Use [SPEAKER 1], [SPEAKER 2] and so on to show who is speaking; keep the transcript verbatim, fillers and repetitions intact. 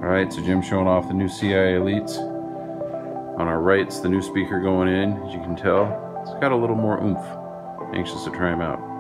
[SPEAKER 1] Alright, so Jim's showing off the new C I Elites. On our right's the new speaker going in, as you can tell. It's got a little more oomph. Anxious to try them out.